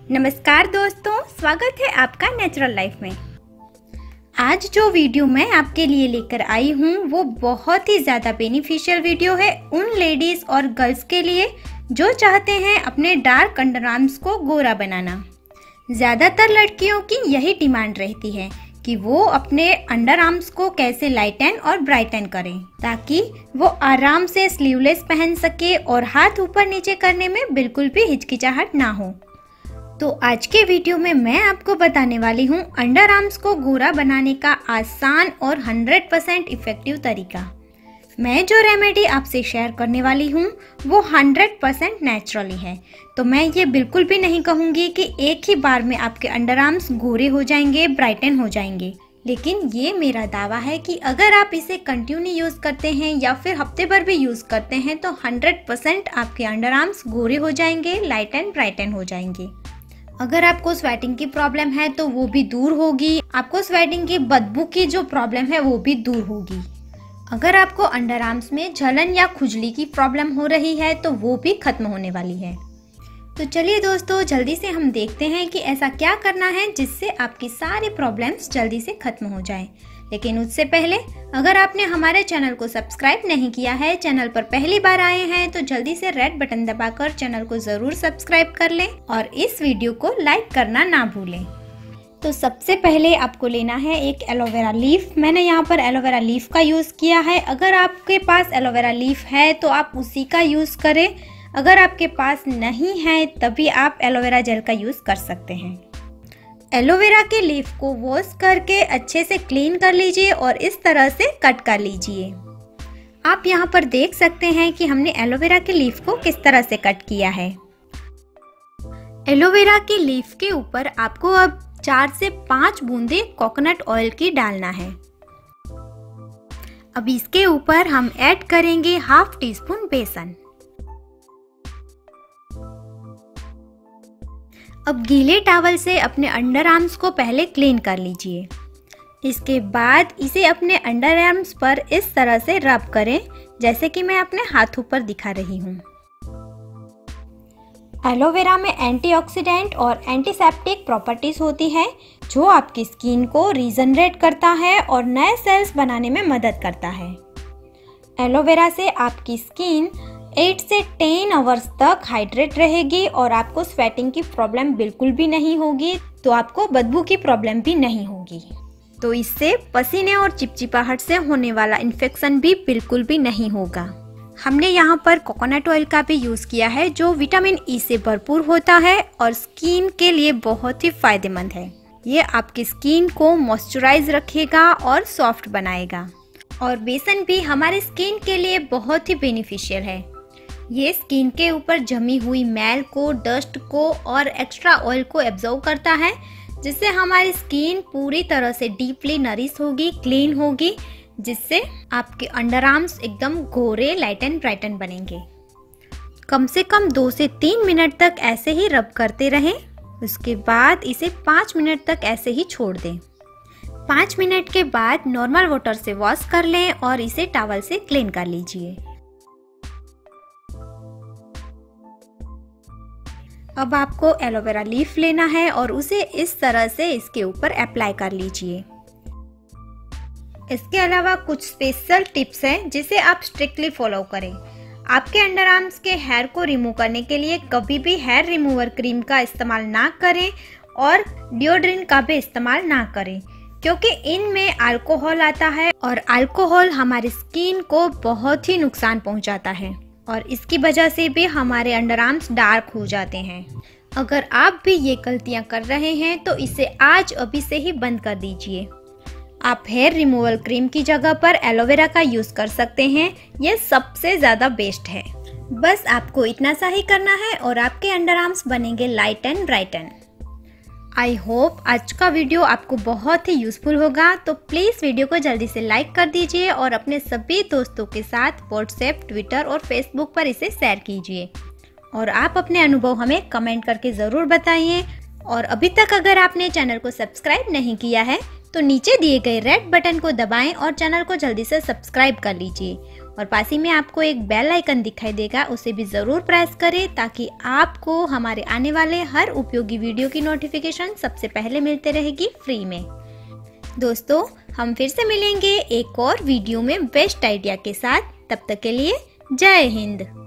नमस्कार दोस्तों, स्वागत है आपका नेचुरल लाइफ में। आज जो वीडियो मैं आपके लिए लेकर आई हूँ वो बहुत ही ज़्यादा बेनिफिशियल वीडियो है उन लेडीज़ और गर्ल्स के लिए जो चाहते हैं अपने डार्क अंडर आर्म्स को गोरा बनाना। ज़्यादातर लड़कियों की यही डिमांड रहती है कि वो अपने अंडर आर्म्स को कैसे लाइटन और ब्राइटन करें ताकि वो आराम से स्लीवलेस पहन सके और हाथ ऊपर नीचे करने में बिल्कुल भी हिचकिचाहट ना हो। तो आज के वीडियो में मैं आपको बताने वाली हूँ अंडर आर्म्स को गोरा बनाने का आसान और 100% इफेक्टिव तरीका। मैं जो रेमेडी आपसे शेयर करने वाली हूँ वो 100% नेचुरली है, तो मैं ये बिल्कुल भी नहीं कहूँगी कि एक ही बार में आपके अंडर आर्म्स गोरे हो जाएंगे, ब्राइटन हो जाएंगे। लेकिन ये मेरा दावा है कि अगर आप इसे कंटिन्यू यूज़ करते हैं या फिर हफ्ते भर भी यूज़ करते हैं तो 100% आपके अंडर आर्म्स गोरे हो जाएंगे, लाइटन ब्राइटन हो जाएंगे। अगर आपको स्वेटिंग की प्रॉब्लम है तो वो भी दूर होगी, आपको स्वेटिंग की बदबू की जो प्रॉब्लम है वो भी दूर होगी। अगर आपको अंडर आर्म्स में जलन या खुजली की प्रॉब्लम हो रही है तो वो भी खत्म होने वाली है। तो चलिए दोस्तों, जल्दी से हम देखते हैं कि ऐसा क्या करना है जिससे आपकी सारी प्रॉब्लम्स जल्दी से खत्म हो जाए। लेकिन उससे पहले अगर आपने हमारे चैनल को सब्सक्राइब नहीं किया है, चैनल पर पहली बार आए हैं, तो जल्दी से रेड बटन दबाकर चैनल को ज़रूर सब्सक्राइब कर लें और इस वीडियो को लाइक करना ना भूलें। तो सबसे पहले आपको लेना है एक एलोवेरा लीफ। मैंने यहाँ पर एलोवेरा लीफ का यूज़ किया है। अगर आपके पास एलोवेरा लीफ है तो आप उसी का यूज़ करें। अगर आपके पास नहीं है तभी आप एलोवेरा जेल का यूज़ कर सकते हैं। एलोवेरा के लीफ को वॉश करके अच्छे से क्लीन कर लीजिए और इस तरह से कट कर लीजिए। आप यहाँ पर देख सकते हैं कि हमने एलोवेरा के लीफ को किस तरह से कट किया है। एलोवेरा के लीफ के ऊपर आपको अब 4 से 5 बूंदे कोकोनट ऑयल की डालना है। अब इसके ऊपर हम ऐड करेंगे हाफ टी स्पून बेसन। अब गीले टॉवल से अपने अंडर आर्म्स को पहले क्लीन कर लीजिए। इसके बाद इसे अपने अंडर आर्म्स पर इस तरह से रब करें जैसे कि मैं अपने हाथों पर दिखा रही हूँ। एलोवेरा में एंटीऑक्सीडेंट और एंटीसेप्टिक प्रॉपर्टीज होती है जो आपकी स्किन को रीजनरेट करता है और नए सेल्स बनाने में मदद करता है। एलोवेरा से आपकी स्किन 8 से 10 आवर्स तक हाइड्रेट रहेगी और आपको स्वेटिंग की प्रॉब्लम बिल्कुल भी नहीं होगी, तो आपको बदबू की प्रॉब्लम भी नहीं होगी। तो इससे पसीने और चिपचिपाहट से होने वाला इन्फेक्शन भी बिल्कुल भी नहीं होगा। हमने यहाँ पर कोकोनट ऑयल का भी यूज़ किया है जो विटामिन ई से भरपूर होता है और स्किन के लिए बहुत ही फायदेमंद है। ये आपकी स्किन को मॉइस्चराइज रखेगा और सॉफ्ट बनाएगा। और बेसन भी हमारे स्किन के लिए बहुत ही बेनिफिशियल है। ये स्किन के ऊपर जमी हुई मैल को, डस्ट को और एक्स्ट्रा ऑयल को एब्जॉर्व करता है जिससे हमारी स्किन पूरी तरह से डीपली नरिश होगी, क्लीन होगी, जिससे आपके अंडर आर्म्स एकदम गोरे, लाइटन ब्राइटन बनेंगे। कम से कम 2 से 3 मिनट तक ऐसे ही रब करते रहें। उसके बाद इसे 5 मिनट तक ऐसे ही छोड़ दें। 5 मिनट के बाद नॉर्मल वाटर से वॉश कर लें और इसे टॉवल से क्लीन कर लीजिए। अब आपको एलोवेरा लीफ लेना है और उसे इस तरह से इसके ऊपर अप्लाई कर लीजिए। इसके अलावा कुछ स्पेशल टिप्स हैं जिसे आप स्ट्रिक्टली फॉलो करें। आपके अंडर आर्म्स के हेयर को रिमूव करने के लिए कभी भी हेयर रिमूवर क्रीम का इस्तेमाल ना करें और डिओड्रेंट का भी इस्तेमाल ना करें, क्योंकि इनमें अल्कोहल आता है और अल्कोहल हमारी स्किन को बहुत ही नुकसान पहुंचाता है और इसकी वजह से भी हमारे अंडर आर्म्स डार्क हो जाते हैं। अगर आप भी ये गलतियां कर रहे हैं तो इसे आज अभी से ही बंद कर दीजिए। आप हेयर रिमूवल क्रीम की जगह पर एलोवेरा का यूज़ कर सकते हैं। ये सबसे ज़्यादा बेस्ट है। बस आपको इतना सा ही करना है और आपके अंडर आर्म्स बनेंगे light and brighten. I hope आज का वीडियो आपको बहुत ही यूज़फुल होगा, तो प्लीज़ वीडियो को जल्दी से लाइक कर दीजिए और अपने सभी दोस्तों के साथ व्हाट्सएप, ट्विटर और फेसबुक पर इसे शेयर कीजिए। और आप अपने अनुभव हमें कमेंट करके ज़रूर बताइए। और अभी तक अगर आपने चैनल को सब्सक्राइब नहीं किया है तो नीचे दिए गए रेड बटन को दबाएं और चैनल को जल्दी से सब्सक्राइब कर लीजिए और पास ही में आपको एक बेल आइकन दिखाई देगा, उसे भी ज़रूर प्रेस करें ताकि आपको हमारे आने वाले हर उपयोगी वीडियो की नोटिफिकेशन सबसे पहले मिलते रहेगी फ्री में। दोस्तों, हम फिर से मिलेंगे एक और वीडियो में बेस्ट आइडिया के साथ। तब तक के लिए जय हिंद।